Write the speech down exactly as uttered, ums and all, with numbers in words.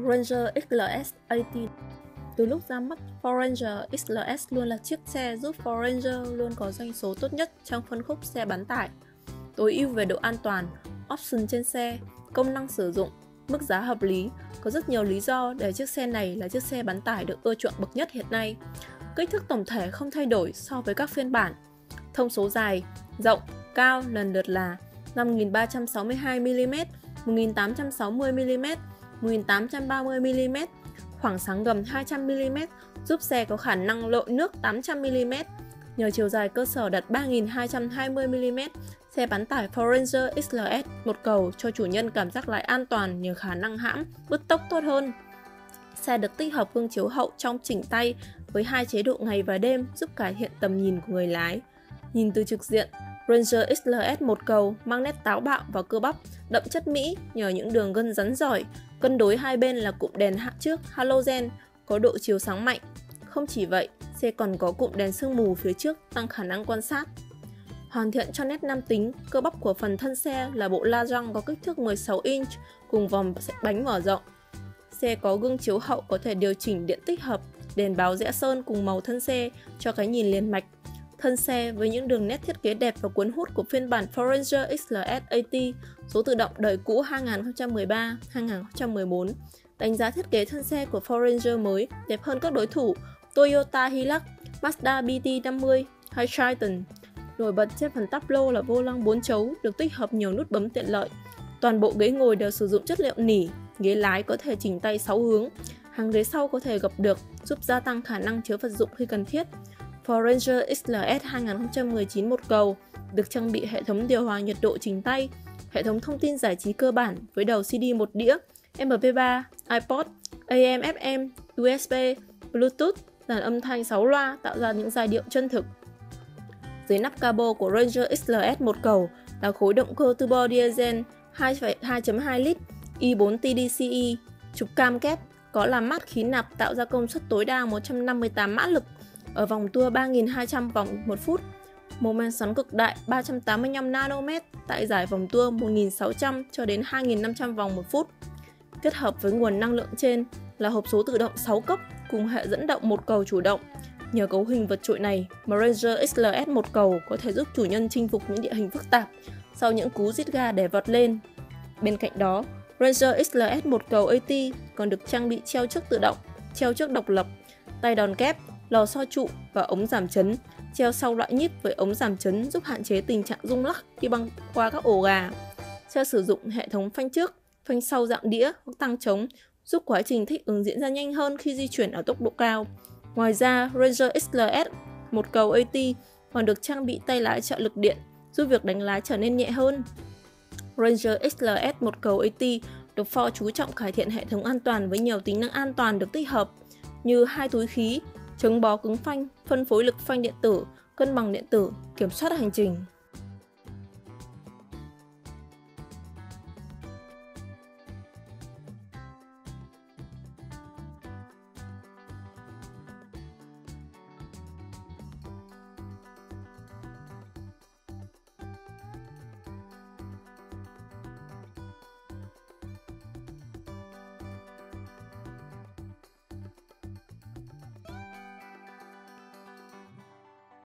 Ranger ích lờ ét tám mươi. Từ lúc ra mắt, Ford Ranger ích lờ ét luôn là chiếc xe giúp Ford Ranger luôn có doanh số tốt nhất trong phân khúc xe bán tải. Tối ưu về độ an toàn, option trên xe, công năng sử dụng, mức giá hợp lý, có rất nhiều lý do để chiếc xe này là chiếc xe bán tải được ưa chuộng bậc nhất hiện nay. Kích thước tổng thể không thay đổi so với các phiên bản. Thông số dài, rộng, cao lần lượt là năm nghìn ba trăm sáu mươi hai mi li mét, một nghìn tám trăm sáu mươi mi li mét, một nghìn tám trăm ba mươi mi li mét, khoảng sáng gầm hai trăm mi li mét giúp xe có khả năng lội nước tám trăm mi li mét. Nhờ chiều dài cơ sở đạt ba nghìn hai trăm hai mươi mi li mét, xe bán tải Ford Ranger ích lờ ét một cầu cho chủ nhân cảm giác lái an toàn nhờ khả năng hãm, bứt tốc tốt hơn. Xe được tích hợp gương chiếu hậu trong chỉnh tay với hai chế độ ngày và đêm giúp cải thiện tầm nhìn của người lái. Nhìn từ trực diện, Ranger ích lờ ét một cầu mang nét táo bạo và cơ bắp, đậm chất Mỹ nhờ những đường gân rắn giỏi. Cân đối hai bên là cụm đèn hạ trước halogen có độ chiếu sáng mạnh. Không chỉ vậy, xe còn có cụm đèn sương mù phía trước tăng khả năng quan sát. Hoàn thiện cho nét nam tính, cơ bắp của phần thân xe là bộ la răng có kích thước mười sáu inch cùng vòng bánh mở rộng. Xe có gương chiếu hậu có thể điều chỉnh điện tích hợp, đèn báo rẽ sơn cùng màu thân xe cho cái nhìn liền mạch. Thân xe với những đường nét thiết kế đẹp và cuốn hút của phiên bản Ford Ranger ích lờ ét tám mươi, số tự động đời cũ hai nghìn không trăm mười ba hai nghìn không trăm mười bốn. Đánh giá thiết kế thân xe của Ford Ranger mới đẹp hơn các đối thủ Toyota Hilux, Mazda bê tê năm mươi hay Triton. Nổi bật trên phần táp lô là vô lăng bốn chấu được tích hợp nhiều nút bấm tiện lợi. Toàn bộ ghế ngồi đều sử dụng chất liệu nỉ, ghế lái có thể chỉnh tay sáu hướng, hàng ghế sau có thể gập được giúp gia tăng khả năng chứa vật dụng khi cần thiết. Ford Ranger ích lờ ét hai nghìn không trăm mười chín một cầu được trang bị hệ thống điều hòa nhiệt độ chỉnh tay, hệ thống thông tin giải trí cơ bản với đầu xê đê một đĩa, em pê ba, iPod, a em ép em, u ét bê, Bluetooth, dàn âm thanh sáu loa tạo ra những giai điệu chân thực. Dưới nắp cabo của Ranger ích lờ ét một cầu là khối động cơ turbo diesel hai chấm hai lít i bốn tê đê xê i, trục cam kép, có làm mát khí nạp tạo ra công suất tối đa một trăm năm mươi tám mã lực ở vòng tua ba nghìn hai trăm vòng một phút. Mô men xoắn cực đại ba trăm tám mươi lăm nanomet tại giải vòng tua một nghìn sáu trăm cho đến hai nghìn năm trăm vòng một phút. Kết hợp với nguồn năng lượng trên là hộp số tự động sáu cấp cùng hệ dẫn động một cầu chủ động. Nhờ cấu hình vượt trội này mà Ranger ích lờ ét một cầu có thể giúp chủ nhân chinh phục những địa hình phức tạp sau những cú rít ga để vọt lên. Bên cạnh đó, Ranger ích lờ ét một cầu a tê còn được trang bị treo trước tự động, treo trước độc lập, tay đòn kép, lò xo trụ và ống giảm chấn, treo sau loại nhíp với ống giảm chấn giúp hạn chế tình trạng rung lắc khi băng qua các ổ gà. Xe sử dụng hệ thống phanh trước, phanh sau dạng đĩa hoặc tăng trống giúp quá trình thích ứng diễn ra nhanh hơn khi di chuyển ở tốc độ cao. Ngoài ra, Ranger ích lờ ét một cầu a tê còn được trang bị tay lái trợ lực điện giúp việc đánh lái trở nên nhẹ hơn. Ranger ích lờ ét một cầu a tê được Ford chú trọng cải thiện hệ thống an toàn với nhiều tính năng an toàn được tích hợp như hai túi khí, chống bó cứng phanh, phân phối lực phanh điện tử, cân bằng điện tử, kiểm soát hành trình.